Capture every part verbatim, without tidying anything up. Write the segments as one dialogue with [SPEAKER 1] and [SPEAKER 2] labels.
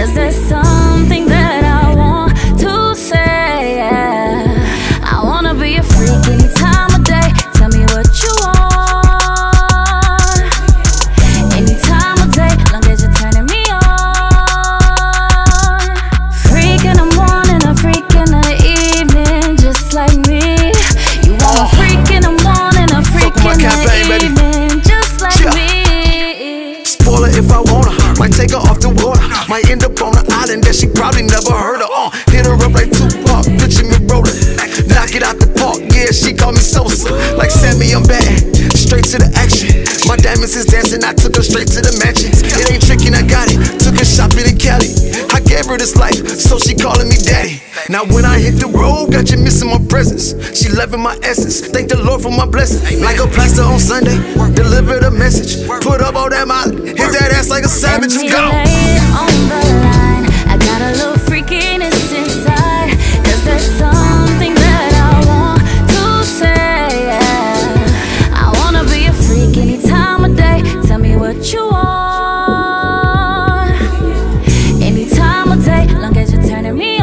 [SPEAKER 1] Cause there's something that I want to say, yeah. I wanna be a freak any time of day. Tell me what you want. Any time of day, long as you're turning me on. Freak in the morning, a freak in the evening, just like me. You want a freak in the morning, a freak in the evening, just like me.
[SPEAKER 2] Spoil her if I want her, might take her off the water, might end up on an island that she probably never heard of. Uh, hit her up like Tupac, picture me rolling, knock it out the park. Yeah, she call me Sosa, like Sammy, I'm bad, straight to the action. My diamonds is dancing, I took her straight to the mansion. It ain't tricking, I got it, took her shopping in Cali. I gave her this life, so she calling me daddy. Now when I hit the road, got you missing my presence. She loving my essence, thank the Lord for my blessing. Like a plaster on Sunday, deliver the message. Put up all that molly, hit that ass like a savage, I'm gone.
[SPEAKER 1] Let me lay it on the line, I got a little freakiness inside. Cause there's something that I want to say, yeah. I wanna be a freak any time of day. Tell me what you want. Any time of day, long as you're turning me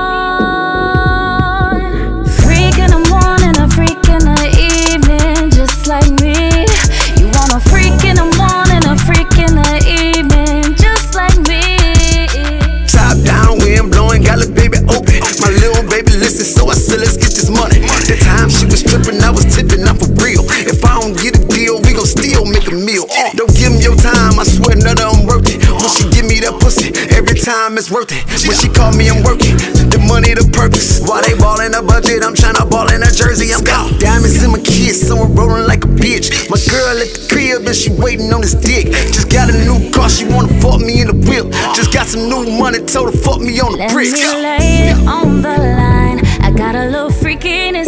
[SPEAKER 1] on. Freak in the morning, a freak in the evening, just like me. You want a freak in the morning, a freak in the evening, just like me.
[SPEAKER 2] Top down, wind blowing, got a baby open. My little baby listen, so I said let's get this money. The time she was tripping, I was tipping, I'm for real. If I don't get a deal, we gon' still make a meal. Uh, don't give me your time, I swear none of them worth it. When she give me that pussy, every time it's worth it. When she call me, I'm working, the money, the purpose. While they ballin' a budget, I'm tryna ball in a jersey, I'm gone. Diamonds in my kids, someone rolling like a bitch. My girl at the crib and she waiting on this dick. Just got a new car, she wanna fuck me in the whip. Just got some new money, told her fuck me on the
[SPEAKER 1] Let
[SPEAKER 2] brick.
[SPEAKER 1] me lay it on the line, I got a little freakiness